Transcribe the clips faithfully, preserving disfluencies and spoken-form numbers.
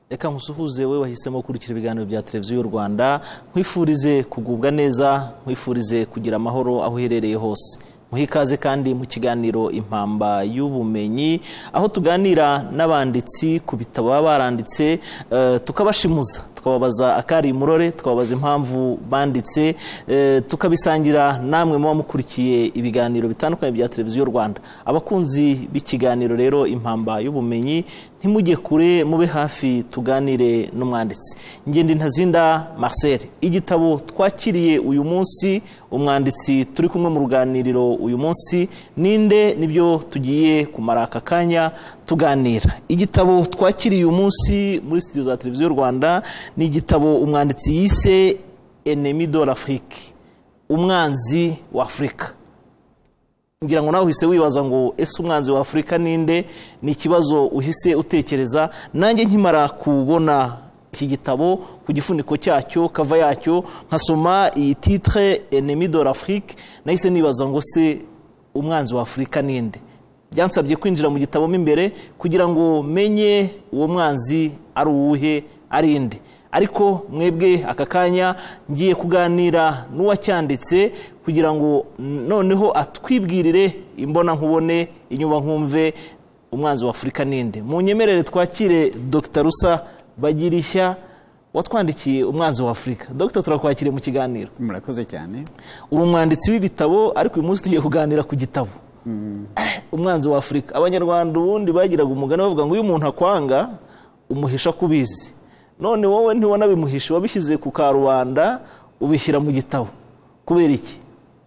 Reka nkusuhuze we wahisemo kurikira ibiganiro bya televiziyo y'u Rwanda, nkwifurize kugubwa neza, nkwifurize kugira amahoro aho uherereye hose. Muhikaze kandi mu kiganiro Impamba y'Ubumenyi, aho tuganira n'abanditsi ku bitabo baba baranditse, uh, tukabashimuza, tukababaza akari murore, tukababaza impamvu banditse, uh, tukabisangira namwe muba mukurikiye ibiganiro bitandukanye bya televiziyo y'u Rwanda. Abakunzi b'ikiganiro rero Impamba y'Ubumenyi, ntimujye kure, mube hafi tuganire n'umwanditsi. Ngende Ntazinda Marcel, igitabo twakiriye uyu munsi, umwanditsi turi kumwe mu ruganiriro uyu munsi ninde, nibyo tugiye kumara aka kanya tuganira. Igitabo twakiriye uyu munsi muri studio za televiziyo y'u Rwanda ni igitabo umwanditsi yise Ennemi de l'Afrique, umwanzi wa Afrika. Ngira ngo nawe uhise wibaza ngo ese umwanzi wa Afrika ninde, ni ikibazo uhise utekereza. Nanjye nkimara kubona iki gitabo ku gifuniko cyacyo, kava yacyo, nkasoma iyi titre Ennemi de l'Afrique, nahise nibaza ngo se umwanzi wa Afrika ninde. Byansabye kwinjira mu gitabo imbere kugira ngo menye uwo mwanzi ari uwuhe, ari inde. Ariko mwebwe aka kanya ngiye kuganira n'uwacyanditse kugira ngo noneho atwibwirire imbona nkubone, inyuba nkumve umwanzi wa Afrika ninde. Munyemerere twakire Doctor Rusa Bagirishya watwandikiye umwanzi wa Afrika. Doctor, turakwakiriye mu kiganiro. Murakoze cyane. Uri umwanditsi w'ibitabo, ariko uyu munsi tugiye kuganira ku gitabo mm. umwanzi wa Afrika. Abanyarwanda ubundi bagiraga umugani bavuga ngo uyu muntu akwanga umuhisha kubizi. None wowe ntiwona bimuhisha, wabishyize ku karubanda ubishyira mu gitabo, kubera iki?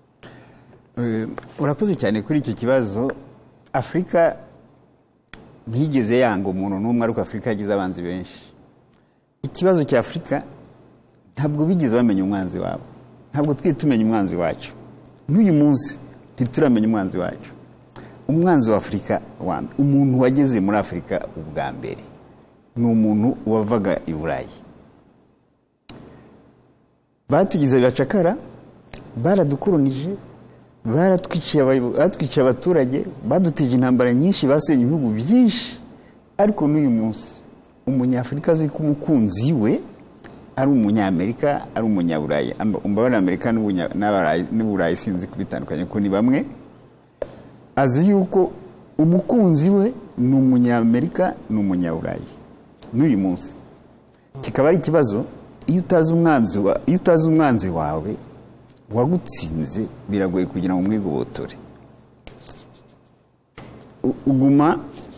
Uh, urakoze cyane kuri iki kibazo. Afrika ntigeze yanga umuntu n'umwe, ariko Afrika yagize abanzi benshi. Ikibazo cya Afrika ntabwo bigeze bamenya umwanzi wabo, ntabwo twiye tumenya umwanzi wacu. N'uyu munsi ntituramenya umwanzi wacu. Umwanzi wa Afrika wa umuntu wageze muri Afrika ubwa mbere ni umuntu wavaga i Burayi. Batugize bacakara, baradukolonije, baratwiciye abatwiciye abaturage, badutije intambara nyinshi, basenye ibihugu byinshi. Ariko n'uyu munsi umunyafrika azi ko umukunzi we ari umunyamerika, ari umunyaburayi. Umbabara Amerika n'Uburayi sinzi kubitandukanye ko ni bamwe. Azi yuko umukunzi we ni umunyamerika, ni umunyaburayi. N'uyu munsi kikaba ari ikibazo, iyo utazi umwanzi wa iyo utazi umwanzi wawe wagutsinze, biragoye kugira ngo umwigobotore. Uguma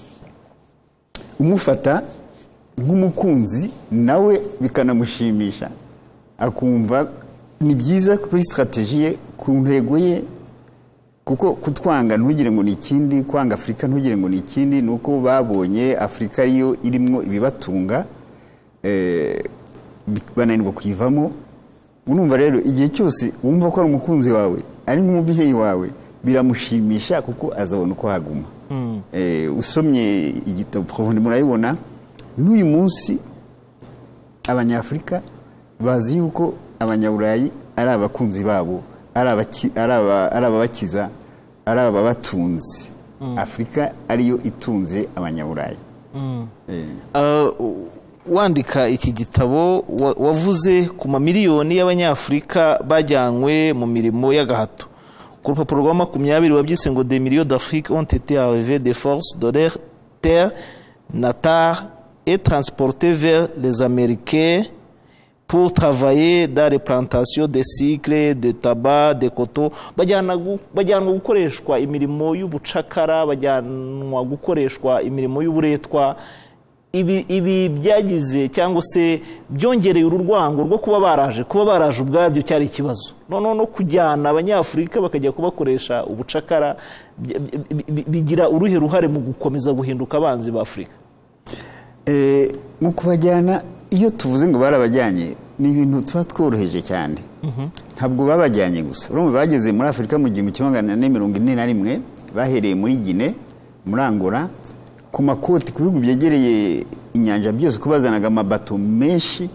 umufata nk'umukunzi, nawe bikanamushimisha, akumva ni byiza kuri strategie, ku ntego ye. Kuko kutwanga ntugire ngo ni ikindi, kwanga Afrika ntugire ngo ni ikindi, nuko babonye Afrika ariyo irimo ibibatunga, eh bananirwa kwivamo. Unumva rero igihe cyose wumva ko ari umukunzi wawe, ari nk'umubyeyi wawe, biramushimisha kuko azabona uko haguma. mm. eh usomye igitabo Profonde murayibona. N'uyu munsi Abanyafrika bazi yuko Abanyaburayi ari abakunzi babo, ari ababakiza, ari ababatunzi. mm. Afrika ariyo itunze Abanyaburayi. mm. eh. uh, wandika iki gitabo wavuze ku mamiliyoni y'Abanyafrika bajyanywe mu mirimo y'agahato. Ku rupapuro rwa makumyabiri wabyise ngo des millions d'Afrique ont été enlevés des forces de leur terre natale et transportés vers les Américains pour travailler dans les plantations de cycles, de tabac, de coton. Bajyanwa gukoreshwa imirimo y'ubucakara, bajyanwa gukoreshwa imirimo y'uburetwa. Ibi ibi byagize cyangwa se byongereye ururwango rwo kuba baraje kuba baraje ubwabyo cyari ikibazo. None no kujyana Abanyafrika bakajya kubakoresha ubucakara bigira uruhe ruhare mu gukomeza guhinduka abanzi ba Afrika? Eh mu kubajyana, iyo tuvuze ngo barabajyanye, ni ibintu tuba tworoheje cyane. Ntabwo babajyanye gusa. Urumva bageze muri Afrika mu gihumbi kimwe magana ane mirongo ine na rimwe, bahereye muri Guinea, muri Angola, ku makoti, ku bihugu byegereye inyanja byose, kubazanaga amabato menshi.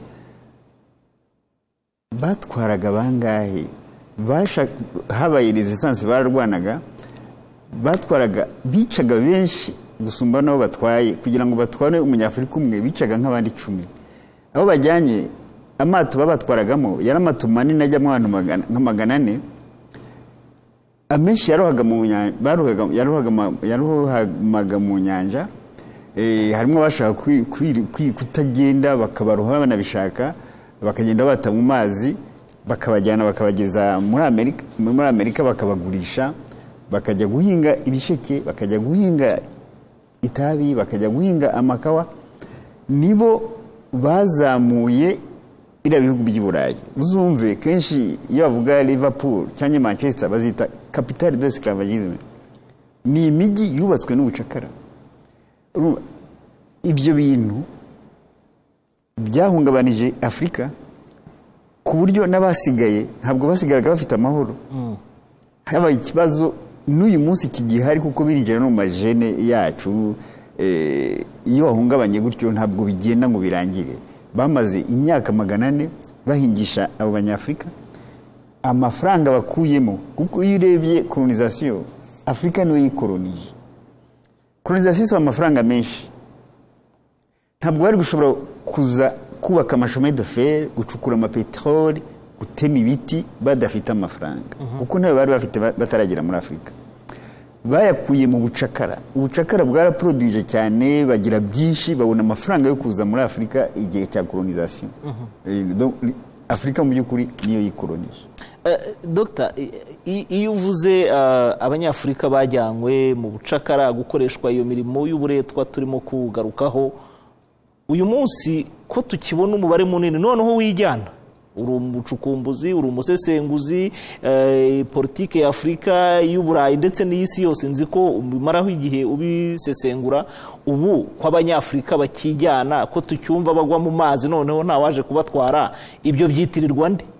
Batwaraga bangahe? Habaye resistance, bararwanaga, batwaraga, bicaga benshi gusumba nabo batwaye kugira ngo batware umunyafurika umwe bicaga nk'abandi icumi aho bajyanye amato babatwaragamo yari amato manini ajyamo abantu nka magana ane amenshi yarohaga mu nyanja barohaga yarohaga mu nyanja eh harimo bashaka kutagenda bakabaroha banabishaka bakagenda bata mu mazi bakabajyana bakabageza muri Amerika muri Amerika bakabagurisha bakajya guhinga ibisheke bakajya guhinga itabi bakajya guhinga amakawa nibo bazamuye ira bihugu by'Iburayi uzumve kenshi iyo bavuga Liverpool cyangwa Manchester bazita capitale de l'esclavagisme ni imijyi yubatswe n'ubucakara ibyo bintu byahungabanije Afrika ku buryo n'abasigaye ntabwo basigaraga bafite amahoro haba ikibazo n'uyu munsi kigihari kuko birinjira no majene yacu eh iyo wahungabanye gutyo ntabwo bigenda ngo birangire bamaze imyaka magana ane bahingisha abo banyafrika amafaranga bakuyemo kuko iyo urebye colonisation Afrika niyo yikolonije colonisation so amafaranga menshi ntabwo bari gushobora kuza kubaka amashome de fer gucukura ama petrole gutema ibiti badafite amafaranga kuko nayo bari bafite bataragira muri Afrika bayakuye mu bucakara ubucakara bwaraproduce cyane bagira byinshi babona amafaranga yo kuza muri Afrika igihe cya colonisation donc Afrika mu byukuri niyo yikolonije Doctor iyo uvuze abanyafrika bajyanywe mu bucakara gukoreshwa iyo mirimo y'uburetwa turimo kugarukaho uyu munsi ko tukibona umubare munini noneho wijyana uri umucukumbuzi uri umusesenguzi eh, politike ya Afrika y'Uburayi ndetse n'isi yose nzi ko umaraho igihe ubisesengura ubu kw'abanyafrika bakijyana ko tucyumva bagwa mu mazi noneho nta waje kubatwara ibyo byitirirwa nde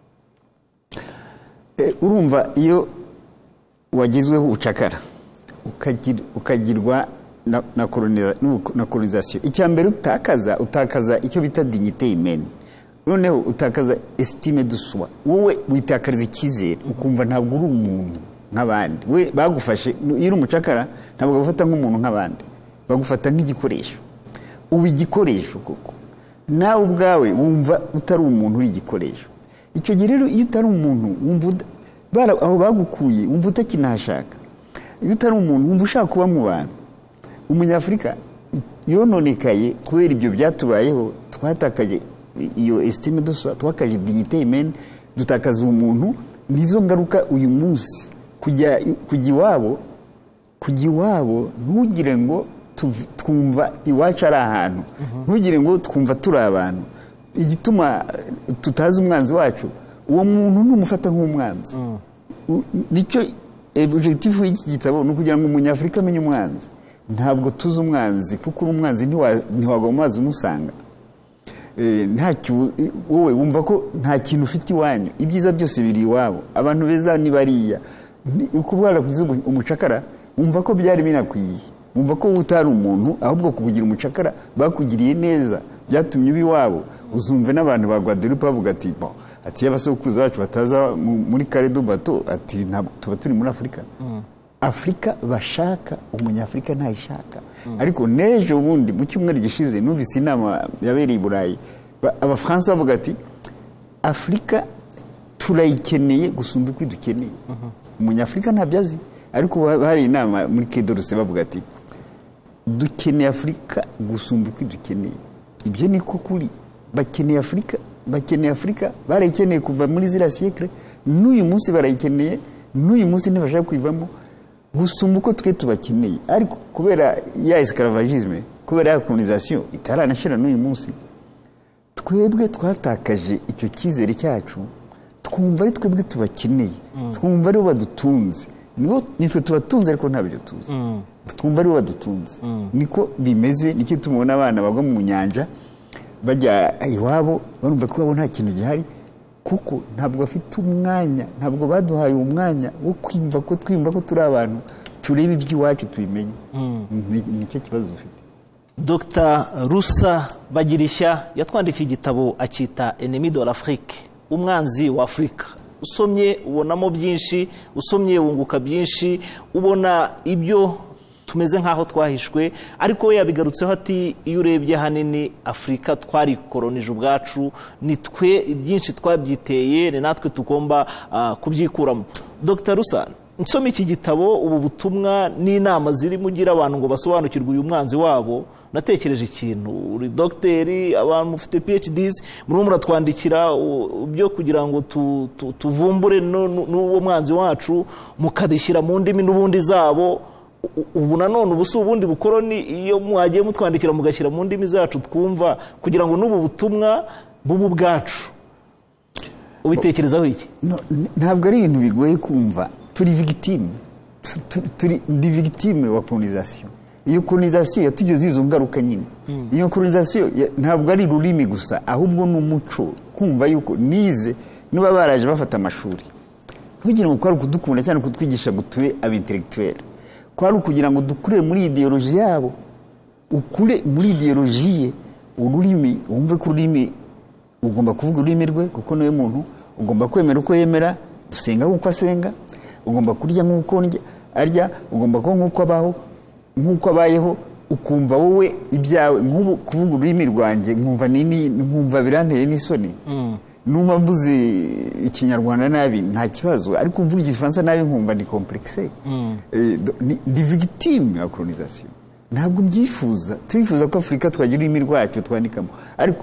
e, urumva iyo wagizweho ubucakara ukagir, ukagirwa na na na colonisation icyambere utakaza utakaza icyo bita dignité humaine noneho utakaza estime de soi wowe witakariza ikizere ukumva ntabwo uri umuntu nk'abandi we bagufashe iri umucakara ntabwo bagufata nk'umuntu nk'abandi bagufata nk'igikoresho ubu igikoresho koko nawe ubwawe wumva utari umuntu uri igikoresho icyo gihe rero iyo utari umuntu wumva aho bagukuye wumva utakinashaka iyo utari umuntu wumva ushaka kuba mu bantu umunyafrika yononekaye kubera ibyo byatubayeho twatakaje iyo estime de soi twakaje dignité humaine dutakaza umuntu nizo ngaruka uyu munsi kujya kujya iwabo kujya iwabo ntugire ngo twumva iwacu ari ahantu ntugire ngo twumva turi abantu igituma tutazi umwanzi wacu uwo muntu numufata nk'umwanzi nicyo objectif y'iki gitabo no kugira ngo umunyafrika amenye umwanzi ntabwo tuzi umwanzi kuko umwanzi ntiwagwa mu mazi umusanga ntacyo wowe wumva ko nta kintu ufite iwanyu ibyiza byose biri iwabo abantu beza ni bariya uko bwara kuzi umucakara wumva ko byari binakwiye wumva ko utari umuntu ahubwo kukugira umucakara bakugiriye neza byatumye ubi wabo uzumve n'abantu ba Guadeloupe bavuga ati bon ati yabasokuruza bacu bataza muri Carré du Bateau ati tuba turi muri Afrika Afrika bashaka umunyafrika ntayishaka ariko nejo bundi mu cyumweru gishize numvise inama yabereye i Burayi abafaransa bavuga ati Afrika turayikeneye gusumba uko dukeneye umunyafrika ntabyazi ariko hari inama muri Kedorose bavuga ati dukeneye Afrika gusumba uko dukeneye ibyo niko kuri bakeneye Afrika bakeneye Afrika barayikeneye kuva muri zira siècle n'uyu munsi barayikeneye n'uyu munsi ntibashaka kwivamo gusumba uko twe tubakeneye ariko kubera ya esclavagisme kubera ya colonisation itaranashira n'uyu munsi twebwe twatakaje icyo kizere cyacu twumva ari twebwe tubakeneye twumva ari badutunze nibo nitwe tubatunze ariko ntabyo tuzi twumva ari badutunze niko bimeze nicyo tumubona abana bagwa mu nyanja bajya iwabo barumva ko nta kintu gihari kuko ntabwo afite umwanya ntabwo baduhaye umwanya wo kwimva ko twimva ko turi abantu turebe iby'iwacu tubimenye nicyo kibazo dufite Docteur Rusa Bagirishya yatwandikiye igitabo akita Ennemi de l'Afrique umwanzi wa Afrika usomye ubonamo byinshi usomye wunguka byinshi ubona ibyo tumeze nk'aho twahishwe, ariko we yabigarutseho ati iyo urebye hanini Afurika twarikolonije ubwacu, ni twe byinshi twabyiteye, ni natwe tugomba uh, kubyikuramo. Dr Rusa, nsoma iki gitabo, ubu butumwa n'inama ziri mugira abantu ngo basobanukirwe uyu mwanzi wabo, natekereje ikintu, uri dogiteri, abantu mufite P H Ds, murimo muratwandikira byo kugira ngo tu, tu, tuvumbure n'uwo mwanzi wacu, mukabishyira mu ndimi n'ubundi zabo. Ubu nanone ubusu ubundi bukoroni, iyo mwagiye mutwandikira mugashyira mu ndimi zacu twumva, kugira ngo n'ubu butumwa bubu bwacu. Ubitekerezaho iki? No, ntabwo ari ibintu bigoye kumva. Turi victime, turi ndi victime wa colonisation. Iyo colonisation yatugeze izo ngaruka nyine. Mm. Iyo colonisation ntabwo ari rurimi gusa, ahubwo n'umuco, kumva yuko nize nuba baraje bafata amashuri. Kugira ngo kwari kudukunda cyane kutwigisha gutuye abintellectuel. Kwari kugira ngo dukure muri ideologie yabo. Ukure muri ideologie, ururimi, wumve ko ururimi ugomba kuvuga ururimi rwe kuko niwe muntu, ugomba kwemera uko yemera, usenga uko asenga, ugomba kurya nk'uko arya, ugomba kuba nk'uko abaho, nk'uko abayeho, ukumva wowe ibyawe. Nk'ubu kuvuga ururimi rwanjye nkumva nini, nkumva biranteye n'isoni. Mm. Numa mvuze ikinyarwanda nabi nta kibazo, ariko mvuga igifaransa nabi nkumva ni complexe. Mm. E, ndi victime ya colonisation. Ntabwo mbyifuza. Turifuza ko Afurika twagira ururimi rwacu twandikamo, ariko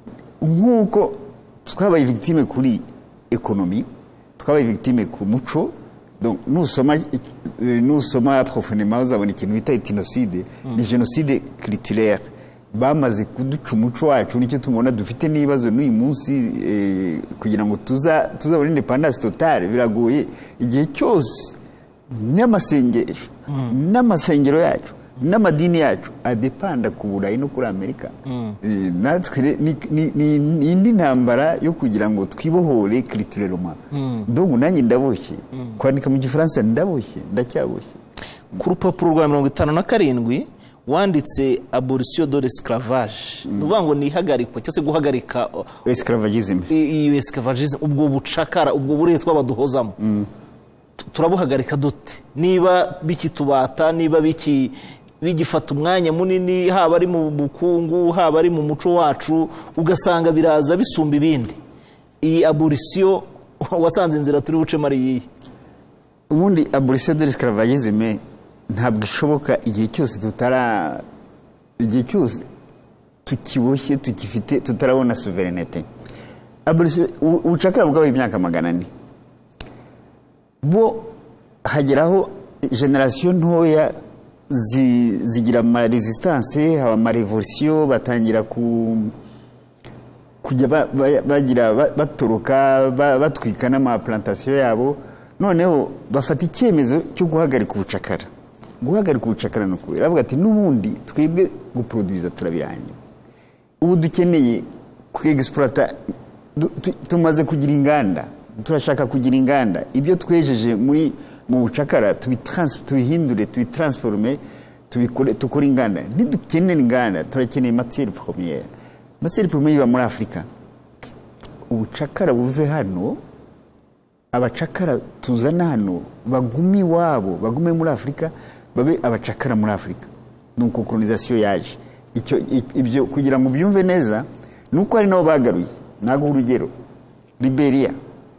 nk'uko twabaye victime kuri economie, twabaye victime ku muco. Donc nous sommes nous sommes profondément uzabona ikintu bita ethnocide. Mm. Ni génocide culturel. Bamaze kuduca umuco wacu, nicyo tumubona dufite n'ibibazo n'uyu munsi. Eh, kugira ngo tuza tuzabona independence totale biragoye. Igihe cyose n'amasengesho, mm. n'amasengero yacu, n'amadini yacu adepanda ku Burayi no kuri Amerika. Mm. E, natwe ni ni indi ntambara yo kugira ngo twibohore culturellement. Mm. Donc nanjye ndaboshye. Mm. Kwandika mu Gifaransa ndaboshye, ndacyaboshye. Ku rupapuro rwa mirongo itanu na karindwi wanditse abolition de l'esclavage. Mm. Nuvuga ngo ni ihagarikwa cyangwa se guhagarika esclavagism. Iyo esclavagism, ubwo bucakara, ubwo buretwa baduhozamo. Mm. Turabuhagarika dute? Niba bikitubata, niba biki bigifata umwanya munini, haba ari mu bukungu, haba ari mu muco wacu, ugasanga biraza bisumba ibindi. Iyi abolition wasanze inzira turi buce mari yiyi? Ubundi abolition de l'esclavagism ntabwo ishoboka igihe cyose tutara igihe cyose tukiboshye, tukifite, tutarabona souveraineté. Abolition ubucakara bw'abaye imyaka magana ane. Bo hageraho generation ntoya zigira ama resistance, haba ama revolution, batangira ku kujya bagira batoroka, batwika n'ama plantation yabo. Noneho bafata icyemezo cyo guhagarika ubucakara. Guhagarika ubucakara no kubera bavuga ati nubundi twebwe guproduza turabiranye. Ubu dukeneye ku exploiter, tumaze kugira inganda, turashaka kugira inganda, ibyo twejeje muri mu bucakara tubihindure, tubitransforme, tubikore, tukore inganda. Ntidukeneye inganda, turakeneye matière première. Matière première iba muri Afurika. Ubucakara buve hano, abacakara tuzana hano bagumi wabo, bagume muri Afurika, babe abacakara muri Afurika. Nuko colonisation yaje. Icyo ibyo kugira ngo byumve neza nuko ari nabo bagaruye. Nago urugero Liberia,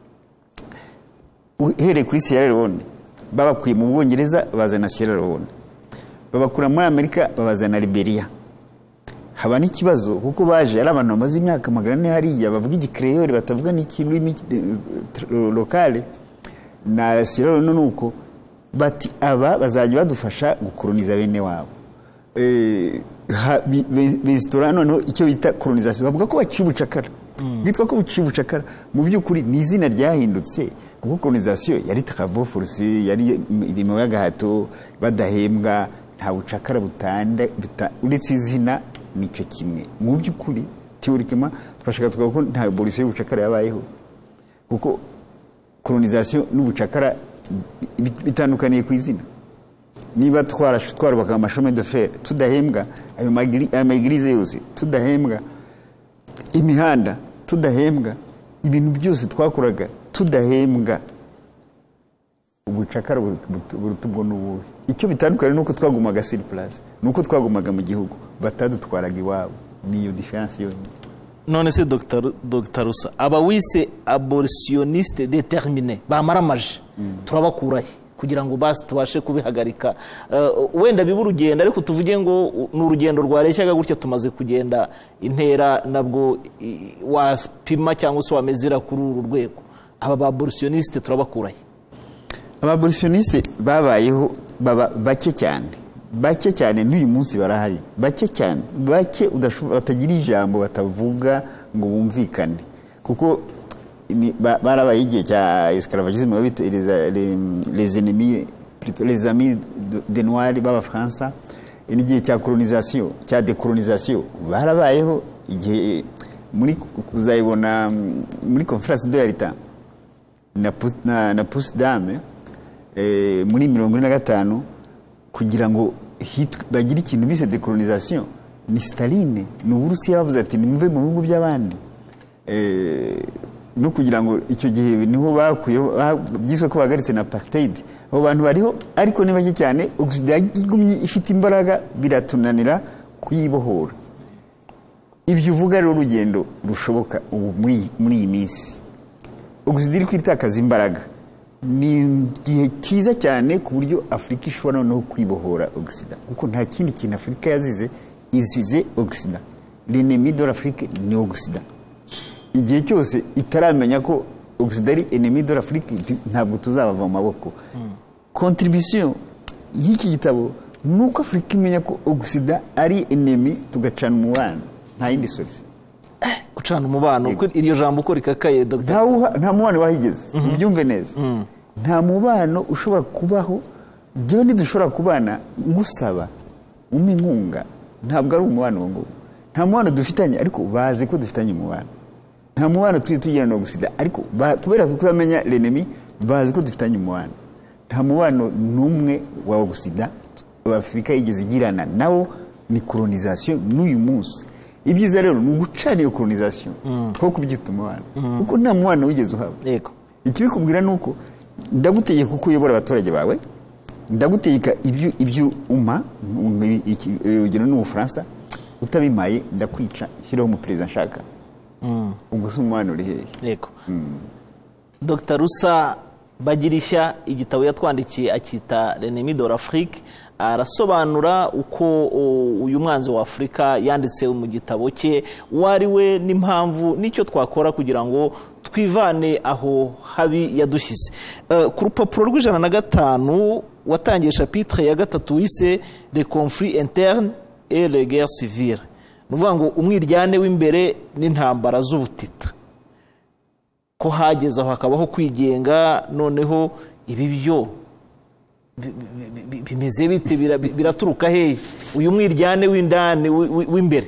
uhere kuri Sierra Leone, babakuye mu Bwongereza bazana Sierra Leone, babakura muri Amerika babazana Liberia. Haba n'ikibazo kuko baje ari abantu bamaze imyaka magana ane hariya, bavuga igikreole, batavuga n'ikirimi locale. Na Sierra Leone nuko bati aba bazajya badufasha gukoloniza bene wabo. Eh, bestora noneho icyo bita colonisation, bavuga ko baciye ubucakara. Bitwa ko buciye ubucakara, mu by'ukuri ni izina ryahindutse kuko colonisation yari travaux forcés, yari irimo y'agahato, badahembwa, nta bucakara butanda uretse izina nicyo kimwe. Mu by'ukuri théoriquement twashaka tuvuga ko nta abolition y'ubucakara yabayeho, kuko colonisation n'ubucakara bitandukaniye ku izina. Niba twarubaka amashome de fer tudahembwa, ayo maigrize yose tudahembwa, imihanda tudahembwa, ibintu byose twakoraga tudahembwa, ubucakara buruta ubwo n'ubuhe. Icyo bitandukanye nuko twagumaga sur place, nuko twagumaga mu gihugu batadutwaraga iwabo, niyo difference yonyine. None se Dr Dr Rusa aba wise abolitionniste déterminé bamaramaje mm. turabakurahe kugira ngo basi tubashe kubihagarika uh, wenda bibu urugendo ariko tuvuge ngo n'urugendo rwareshyaga gutya tumaze kugenda intera nabwo wapima cyangwa se wamezera kuri uru rwego. Aba ba abolitionniste turabakurahe? Aba abolitionniste babayeho baba bake cyane bake cyane n'uyu munsi barahari bake cyane bake udashobora batagira ijambo batavuga ngo bumvikane kuko barabaye igihe cya esclavagisme les, les ennemis plutôt les amis des noirs baba France n'igihe cya colonisation cya décolonisation barabayeho igihe muri kuzayibona muri conférence de l'État na na, na pousse dame eh, muri mirongo ine na gatanu kugira ngo bagira ikintu bise décolonisation ni Staline ni Uburusiya bavuze ati nimve mu bihugu by'abandi eh no kugira ngo icyo gihe niho bakuye byiswe ko bagaritse na apartheid abo bantu bariho ariko ni bake cyane Occident igumye ifite imbaraga biratunanira kuyibohora. Ibyo uvuga rero urugendo rushoboka ubu muri muri iyi minsi Occident iri kwitakaza imbaraga ni gihe kiza cyane ku buryo Afrika ishobora no kwibohora Occident kuko nta kindi kintu Afrika yazize izize Occident. L'ennemi de l'Afrique ni Occident. Igihe cyose itaramenya ko Occident ari ennemi de l'Afrique ntabwo tuzabava mu maboko. Contribution y'iki gitabo nuko Afrika imenya ko Occident ari ennemi tugacana umubano nta yindi solution. Gucana umubano uko iryo jambo uko rikakaye Dr nta mubano wahigeze ubyumve neza. Nta mubano ushobora kubaho byo ntidushobora kubana ngusaba umwe inkunga ntabwo ari umubano ngo nta mubano dufitanye ariko bazi ko dufitanye umubano. Nta mubano turi tugira no Occident ariko kubera kuzamenya l'ennemi bazi ko dufitanye umubano. Nta mubano numwe wa Occident Afrika yigeze igirana nawo ni colonisation n'uyu munsi. Ibyiza rero ni ugucana iyo colonisation two kubyita umubano kuko nta mubano wigeze uhaba. Yego ikibikubwira nuko ndaguteye kuko uyobora abaturage bawe ndaguteyika ibyo ibyo uma urugero n'u Bufaransa utabimaye ndakwica shiraho mu president nshaka mm. ubwo sumwana uri hehe. Yego mm. Dr Rusa Bagirishya igitabo yatwandikiye akita l'ennemi de l'Afrique arasobanura uko uyu mwanzi wa Afrika yanditse mu gitabo cye wari we n'impamvu nicyo twakora kugira ngo twivane aho habi yadushyize. Uh, ku rupapuro rw'ijana na gatanu watangiye chapitre ya gatatu wise les conflits internes et les guerres civiles. Nuvuga ngo umwiryane w'imbere n'intambara z'ubutita ko hageze aho hakabaho kwigenga noneho ibi byo bimeze bite biraturuka hehe uyu mwiryane w'indane w'imbere?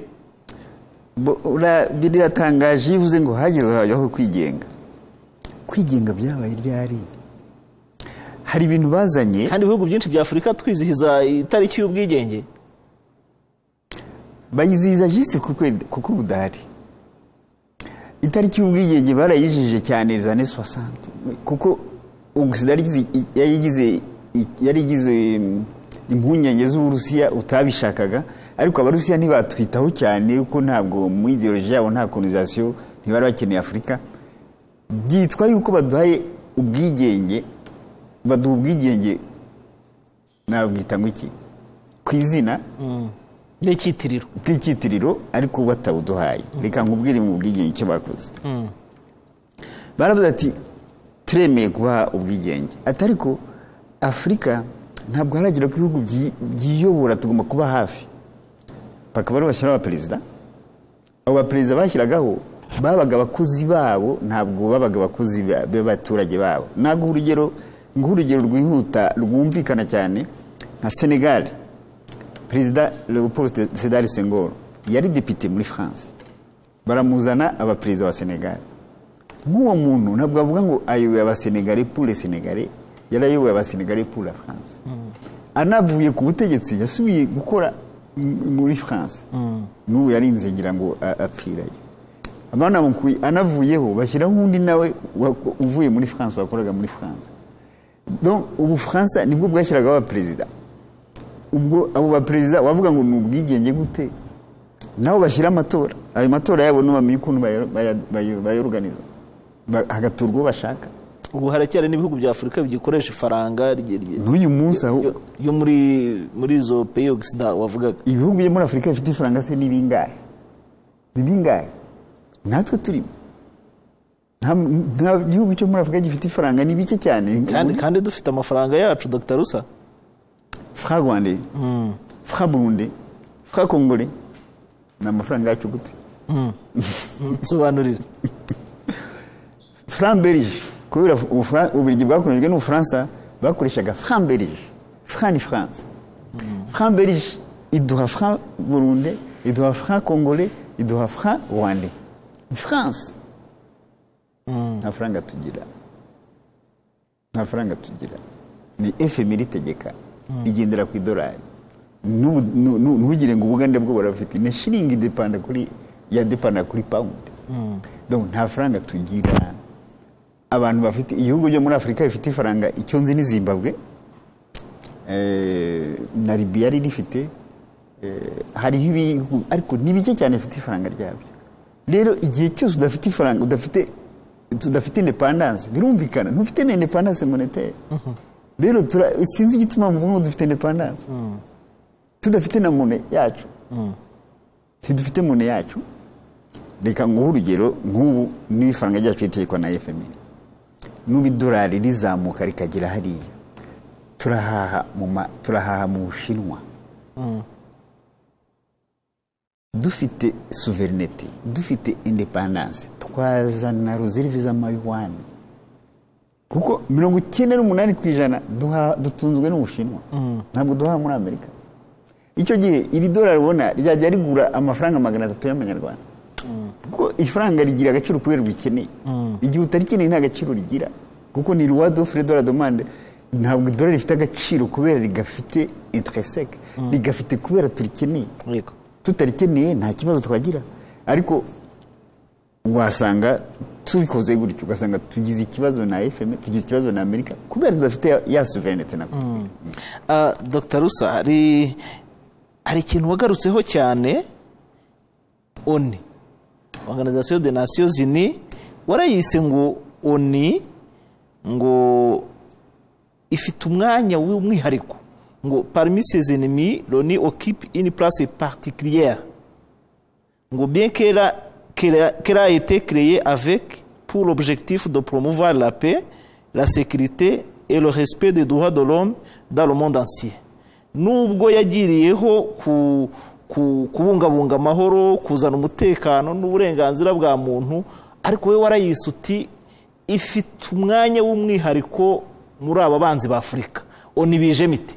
Biratangaje yivuze ngo hageze aho kwigenga kwigenga byabaye ryari hari ibintu bazanye kandi ibihugu byinshi bya Afrika twizihiza itariki y'ubwigenge bayizihiza juste kuko kuko budahari. Itariki y'ubwigenge barayijije cyane les années soixante kuko Occident yayigize yarigize impunyenge z'Uburusiya utabishakaga ariko abarusiya ntibatwitaho cyane uko ntabwo mu ideology yabo nta colonisation ntibari bakeneye Afrika. Byitwa yuko baduhaye ubwigenge baduha ubwigenge nabwita ngo iki kwizina n'ikitiriro k'ikitiriro ariko batabuduhaye. Reka nkubwire mu bwigenge icyo bakoze. Baravuze ati turemeye kuba ubwigenge atariko Afrika ntabwo haragira ku bihugu byiyobora tugomba kuba hafi bakaba bari bashyiraho abaperezida. Abo baperezida bashyiragaho babaga abakozi babo ntabwo babaga abakozi b'abaturage babo. Nago urugero ngurugero rwihuta rwumvikana cyane nka Senegal Perezida Léopold Sédar Senghor yari député muri France baramuzana abaperezida wa Senegal. Nk'uwo muntu ntabwo avuga ngo ayoboye abasenegalais pour les Sénégalais yarayoboye abasenegalais pour la France. Anavuye ku butegetsi yasubiye gukora muri France n'ubu yarinze ngira ngo apfirayo. Abana mukuye anavuyeho bashyiraho undi nawe uvuye muri France wakoraga muri France. donc ubufaransa nibwo bwashyiragaho abaperezida ubwo abo baperezida wavuga ngo ni ubwigenge gute nabo bashyira amatora ayo matora yabo n'ubamenye ukuntu bayorganiza hagaturwa uwo bashaka ubu haracyari n'ibihugu bya Afurika bigikoresha ifaranga n'uyu munsi aho yo muri muri izo pays occidentaux wavugaga ibihugu byo muri Afurika bifite ifaranga se ni bingahe ni bingahe natwe turimo nta gihugu cyo muri Afurika gifite ifaranga ni bike cyane kandi kandi dufite amafaranga yacu Dr Rusa fra Rwanda mm. fra Burundi fra Congolais na amafaranga yacu gute sobanurira franc belge kubera ubirigi bwakomeje no Faransa bakoreshaga franc belge franc ni France franc belge iduha franc Burundi iduha franc Congolais iduha franc Rwanda France nta faranga tugira nta faranga tugira ni F M I ritegeka igendera ku idolari ntugire ngo ubugande bwo barafite ni shilingi depanda kuri ya depanda kuri pound donc nta faranga tugira abantu bafite igihugu byo muri Afurika bifite ifaranga icyo nzi ni Zimbabwe eh na Libya rifite hari ibihugu ariko nibike cyane bifite ifaranga ryabyo rero igihe cyose udafite ifaranga udafite tudafite independence birumvikana ntufite independence monétaire rero sinzi igituma mvuga ngo dufite independence tudafite na monnaie yacu tudafite monnaie yacu reka ngo urugero nk'ubu n'ifaranga ryacu ritekwa na F M I n'ubu idolari rizamuka rikagira hariya turahaha mu turahaha mu Bushinwa dufite souveraineté dufite independence twazana reserve z'amayuan kuko mirongo icyenda n'umunani ku ijana dutunzwe n'Ubushinwa ntabwo duha muri Amerika icyo gihe iri dolari ubona ryajya rigura amafaranga magana atatu y'amanyarwanda kuko ifaranga rigira agaciro kubera bikeneye igihe utarikeneye nta gaciro rigira kuko ni loi d'offre et de la demande ntabwo idolari rifite agaciro kubera rigafite intrinsèque rigafite kubera turikeneye tutarikeneye nta kibazo twagira ariko wasanga tubikoze gutyo ugasanga tugize ikibazo na F M I tugize ikibazo na Amerika kubera tudafite ya souveraineté nako Dr Rusa hari hari ikintu wagarutseho cyane ONU Organisation des Nations Unies warayise ngo ONU ngo ifite umwanya w'umwihariko ngo parmi ses ennemis l'ONU occupe une place particulière ngo bien qu'elle a, qu'elle a, qu'elle a été créée avec pour l'objectif de promouvoir la paix, la sécurité et le respect des droits de l'homme dans le monde entier. Nubwo yagiriyeho ku kubungabunga amahoro kuzana umutekano n'uburenganzira bwa muntu ariko we warayise uti ifite umwanya w'umwihariko muri aba banzi ba Afurika ONU bije miti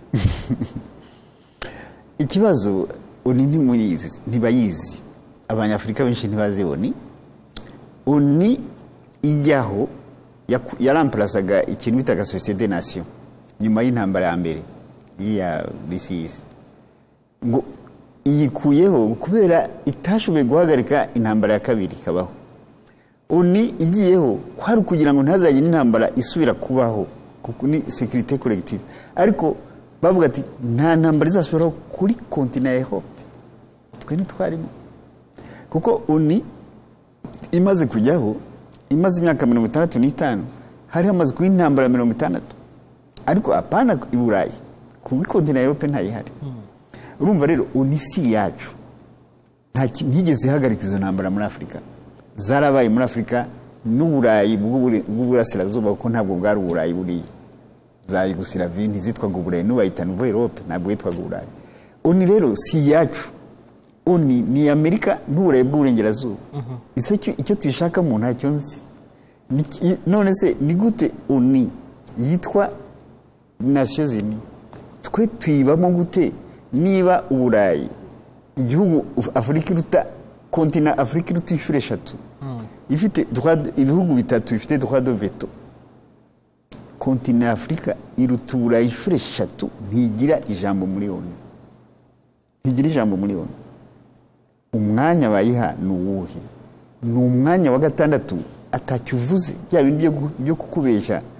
ikibazo ONU ntimuyizi ntibayizi abanyafurika benshi ntibazi ONU ONU ijyaho yaramplasaga ikintu bitaga Société des Nations nyuma y'intambara ya mbere ya bisi ngo iyikuyeho kubera itashoboye guhagarika intambara ya kabiri kabaho ONU igiyeho kwari kugira ngo ntazajye n'intambara isubira kubaho kuko ni sécurité collective ariko bavuga ati nta ntambara izasubiraho kuri continent Europe twe ntitwarimo kuko ONU imaze kujyaho imaze imyaka mirongo itandatu n'itanu hari hamaze kuba intambara mirongo itandatu ariko apana i Burayi kuri continent Europe ntayihari urumva rero ONU si yacu nta ntigeze ihagarika izo ntambara muri Afurika zarabaye muri Afurika n'Uburayi bw'uburasirazuba kuko ntabwo bwari Uburayi buriya za Yugoslavia ntizitwaga Uburayi n'ubayita Nouveau Europe ntabwo yitwaga Uburayi ONU rero si yacu ONU ni Amerika n'Uburayi bw'uburengerazuba icyo icyo tuyishaka mu ntacyo nzi none se ni gute ONU yitwa Nations Unies twe twibamo gute niba Uburayi igihugu Afurika iruta continent Afrique iruta inshuro eshatu ifite ibihugu bitatu bifite droit de veto continent Afrika iruta Uburayi inshuro eshatu ntigira ijambo muri ONU ntigira ijambo muri ONU umwanya bayiha nuwuhe ni umwanya wa gatandatu atacyuvuze bya bintu byo kukubesha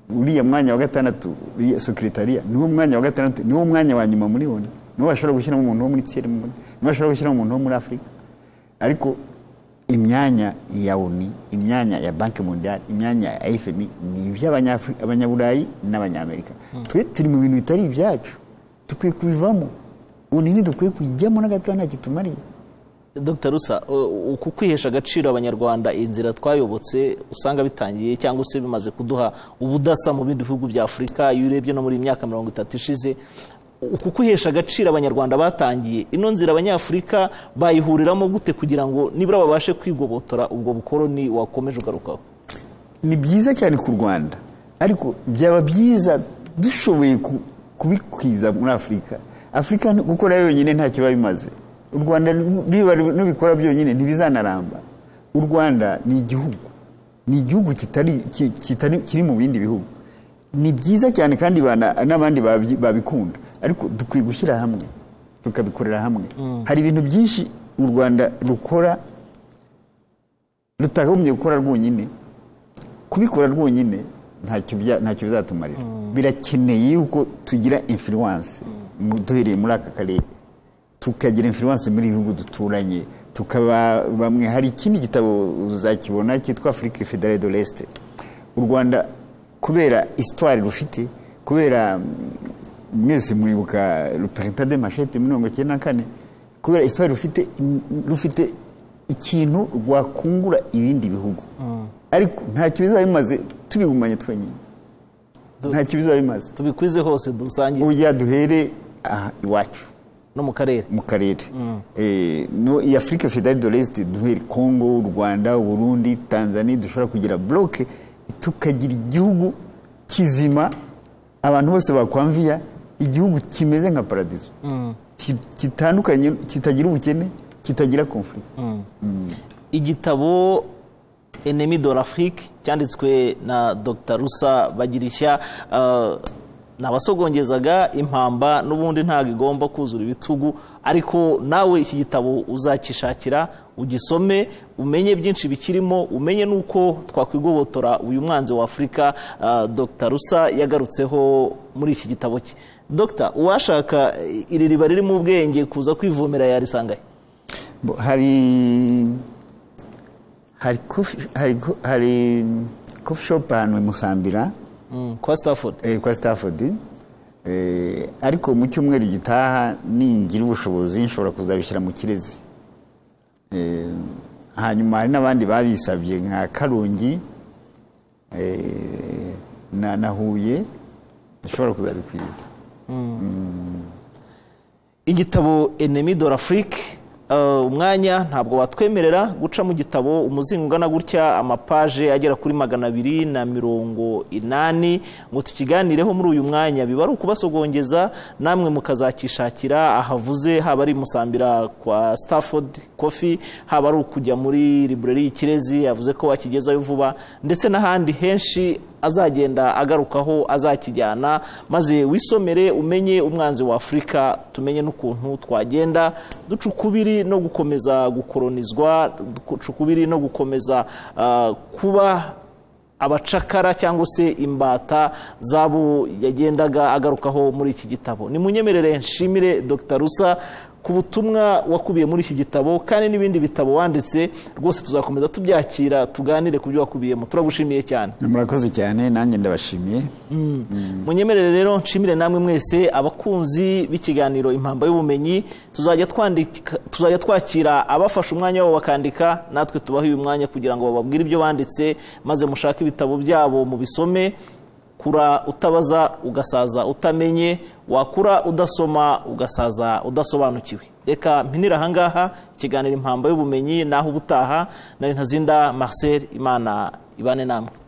uriya mwanya wa gatandatu sekretariya niwo mwanya wa gatandatu niwo mwanya wa nyuma muri oni niwo bashobora gushyiramo umuntu wo muri tiers monde niwo bashobora gushyiramo umuntu wo muri Afurika ariko imyanya ya oni imyanya ya Banki Mondiale imyanya ya F M I ni iby'abanyafurika abanyaburayi n'abanyamerika twe turi mu bintu bitari ibyacu tukwiye kubivamo oni ni dukwiye kujyamo na gato nta kitumariye. Dr Rusa, uku kwihesha agaciro abanyarwanda inzira twayobotse usanga bitangiye cyangwa se bimaze kuduha ubudasa mu bindi bihugu bya Afurika iyo urebye no muri imyaka mirongo itatu ishize, uku kwihesha agaciro abanyarwanda batangiye ino nzira abanyafurika bayihuriramo gute kugira ngo nibura babashe kwigobotora ubwo bukoroni wakomeje ugarukaho? Ni byiza cyane ku Rwanda ariko byaba byiza dushoboye kubikwiza muri Afurika. Afurika gukora yonyine nta kiba bimaze. U Rwanda n'ubikora byonyine ntibizanaramba. U Rwanda ni igihugu ni igihugu kitari kitari kiri mu bindi bihugu. Ni byiza cyane kandi n'abandi babikunda ariko dukwiye gushyira hamwe tukabikorera hamwe. Mm. Hari ibintu byinshi u Rwanda rukora rutagomye gukora rwonyine, kubikora rwonyine ntacyo ntacyo bizatumarira. Mm. Birakeneye yuko tugira influence mm. duhereye muri aka karere, tukagira influence muri bihugu duturanye, tukaba bamwe. Hari ikindi gitabo uzakibona cyitwa Afrique Fédérale de l'Est. U Rwanda kubera histoire rufite, kubera mwese muribuka le printemps de Machete mirongo icyenda na kane, kubera histoire rufite rufite ikintu rwakungura ibindi bihugu. Mm. Ariko ntacyo bizaba bimaze tubigumanye twenyine, ntacyo bizaba bimaze tubikwize hose dusangiye. Ujya duhere aha iwacu no mu karere mu karere mm. eh no i Afrique Fédérale de l'Est duhere Congo, Rwanda, Burundi, Tanzania, dushobora kugira bloc tukagira igihugu kizima abantu bose bakwamvia, igihugu kimeze nka paradiso. Mm. Kitandukanye, kitagira ubukene, kitagira conflict. Mm. Mm. Igitabo Ennemi de l'Afrique cyanditswe na Dr Rusa Bagirishya, uh, nabasogongeza impamba n'ubundi ntago igomba kuzura ibitugu, ariko nawe iki gitabo uzakishakira ugisome umenye byinshi bikirimo, umenye nuko twakwigobotora uyu mwanzi wa Afurika. uh, Dr Rusa yagarutseho muri iki gitabo cye. Dr uwashaka iri riba riri mu bwenge kuza kwivomera yarisangaye? Hari hari coffee hari hari coffee shop hano Musambira. Mm, kwa Stafford. Eh, kwa Stafford. Eh, ariko mu cyumweru gitaha ningira ubushobozi nshobora kuzabishyira mu Kirezi. Eh, hanyuma hari nabandi babisabye nka Karongi, eh, na nahuye nshobora kuzabikwiza. Mm. Mm. Igitabo Ennemi de l'Afrique, Uh, umwanya ntabwo watwemerera guca mu gitabo umuzingo ungana gutya amapaje agera kuri magana abiri na mirongo inani ngo tukiganireho muri uyu mwanya. Biba ari ukubasogongeza namwe mukazakishakira ahavuze, haba ari Musambira kwa Stafford Coffee, haba ari ukujya muri librairie Kirezi yavuze ko wakigezayo vuba, ndetse n'ahandi henshi azagenda agarukaho azakijyana, maze wisomere umenye umwanzi wa Afurika, tumenye n'ukuntu twagenda ducukubiri no gukomeza gukolonizwa, ducukubiri no gukomeza uh, kuba abacakara cyangwa se imbata zabo yagendaga agarukaho muri iki gitabo. Ni munyemerere nshimire Dr Rusa ku butumwa wakubiye muri iki gitabo, kandi n'ibindi bitabo wanditse rwose tuzakomeza tubyakira tuganire ku byo wakubiyemo. Turagushimiye cyane. Murakoze cyane, nanjye ndabashimiye. Mm. Mm. Munyemerere rero nshimire namwe mwese abakunzi b'ikiganiro Impamba y'Ubumenyi. Tuzajya twandika tuzajya twakira abafasha umwanya wabo bakandika, natwe tubaha uyu mwanya kugira ngo bababwire ibyo banditse, maze mushaka ibitabo byabo mu bisome. Kura utabaza ugasaza utamenye, wakura udasoma ugasaza udasobanukiwe. Reka mpinira ahangaha ikiganiro Impamba y'Ubumenyi, naho ubutaha. Nari Ntazinda Marcel, Imana ibane namwe.